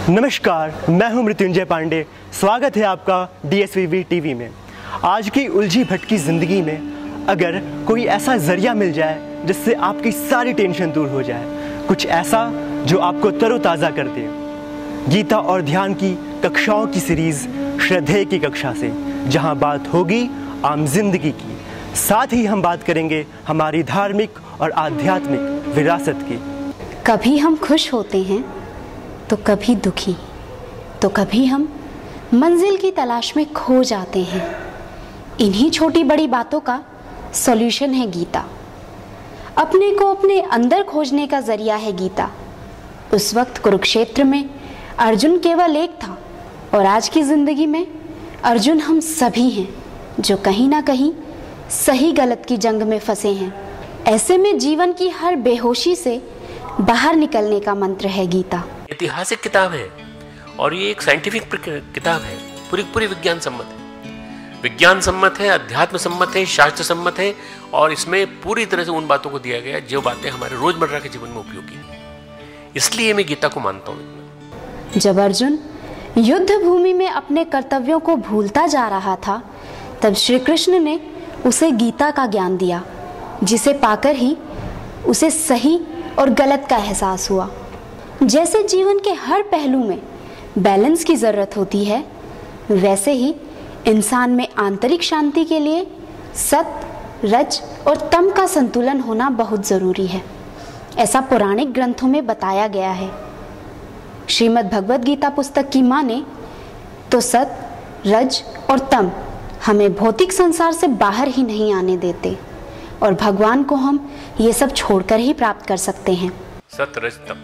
नमस्कार, मैं हूं मृत्युंजय पांडे। स्वागत है आपका DSVV टीवी में। आज की उलझी भटकी ज़िंदगी में अगर कोई ऐसा ज़रिया मिल जाए जिससे आपकी सारी टेंशन दूर हो जाए, कुछ ऐसा जो आपको तरोताज़ा कर दे। गीता और ध्यान की कक्षाओं की सीरीज़ श्रद्धेय की कक्षा से, जहां बात होगी आम जिंदगी की, साथ ही हम बात करेंगे हमारी धार्मिक और आध्यात्मिक विरासत की। कभी हम खुश होते हैं तो कभी दुखी, तो कभी हम मंजिल की तलाश में खो जाते हैं। इन्हीं छोटी बड़ी बातों का सॉल्यूशन है गीता। अपने को अपने अंदर खोजने का जरिया है गीता। उस वक्त कुरुक्षेत्र में अर्जुन केवल एक था और आज की जिंदगी में अर्जुन हम सभी हैं, जो कहीं ना कहीं सही गलत की जंग में फंसे हैं। ऐसे में जीवन की हर बेहोशी से बाहर निकलने का मंत्र है गीता। ऐतिहासिक किताब है और ये एक साइंटिफिक किताब है, पूरी विज्ञान सम्मत है। विज्ञान सम्मत है, अध्यात्म सम्मत है, शास्त्र सम्मत है और इसमें पूरी तरह से उन बातों को दिया गया जो बातें हमारे रोजमर्रा के जीवन में उपयोगी हैं। इसलिए मैं गीता को मानता हूँ। जब अर्जुन युद्ध भूमि में अपने कर्तव्यों को भूलता जा रहा था, तब श्री कृष्ण ने उसे गीता का ज्ञान दिया, जिसे पाकर ही उसे सही और गलत का एहसास हुआ। जैसे जीवन के हर पहलू में बैलेंस की ज़रूरत होती है, वैसे ही इंसान में आंतरिक शांति के लिए सत्य, रज और तम का संतुलन होना बहुत ज़रूरी है। ऐसा पौराणिक ग्रंथों में बताया गया है। श्रीमद् भगवद गीता पुस्तक की माने तो सत्य, रज और तम हमें भौतिक संसार से बाहर ही नहीं आने देते और भगवान को हम ये सब छोड़कर ही प्राप्त कर सकते हैं। सत्य, रज, तम।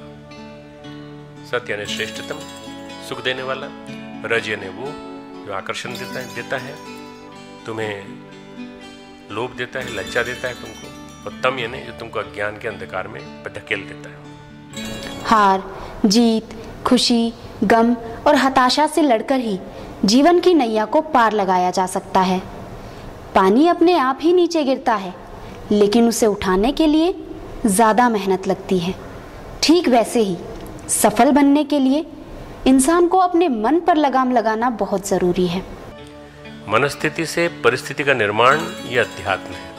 सत्य यानी श्रेष्ठतम, सुख देने वाला। रज यानी वो जो आकर्षण देता है, तुम्हें लोभ देता है, लज्जा देता है तुमको। और तम यानी जो तुमको अज्ञान के अंधकार में धकेल देता है। हार जीत, खुशी, गम और हताशा से लड़कर ही जीवन की नैया को पार लगाया जा सकता है। पानी अपने आप ही नीचे गिरता है, लेकिन उसे उठाने के लिए ज़्यादा मेहनत लगती है। ठीक वैसे ही सफल बनने के लिए इंसान को अपने मन पर लगाम लगाना बहुत ज़रूरी है। मनस्थिति से परिस्थिति का निर्माण ये अध्यात्म है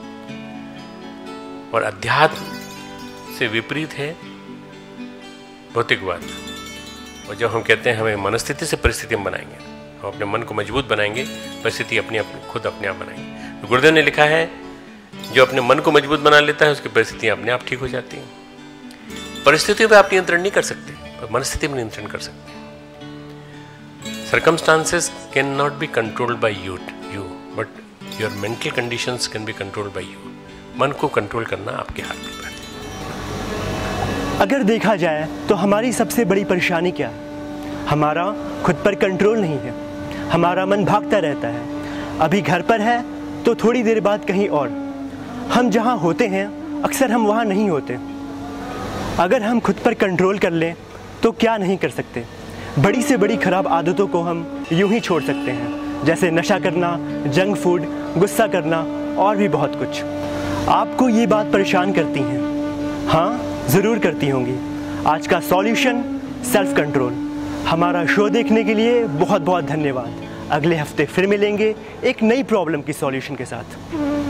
और अध्यात्म से विपरीत है भौतिकवाद। और जब हम कहते हैं हमें मनस्थिति से परिस्थिति हम बनाएंगे, हम अपने मन को मजबूत बनाएंगे, परिस्थिति खुद अपने आप बनाएंगे। तो गुरुदेव ने लिखा है, जो अपने मन को मजबूत बना लेता है उसकी परिस्थितियां अपने आप ठीक हो जाती हैं। परिस्थितियों पे आप नियंत्रण नहीं कर सकते, पर मनस्थिति में नियंत्रण कर सकते हैं। Circumstances can not be controlled by you, but your mental conditions can be controlled by you. मन को कंट्रोल करना आपके हाथ में है। अगर देखा जाए तो हमारी सबसे बड़ी परेशानी क्या है? हमारा खुद पर कंट्रोल नहीं है। हमारा मन भागता रहता है। अभी घर पर है तो थोड़ी देर बाद कहीं और। हम जहाँ होते हैं अक्सर हम वहाँ नहीं होते। अगर हम खुद पर कंट्रोल कर लें तो क्या नहीं कर सकते। बड़ी से बड़ी खराब आदतों को हम यूं ही छोड़ सकते हैं, जैसे नशा करना, जंक फूड, गुस्सा करना और भी बहुत कुछ। आपको ये बात परेशान करती हैं? हाँ, ज़रूर करती होंगी। आज का सॉल्यूशन सेल्फ कंट्रोल। हमारा शो देखने के लिए बहुत बहुत धन्यवाद। अगले हफ्ते फिर मिलेंगे एक नई प्रॉब्लम की सॉल्यूशन के साथ।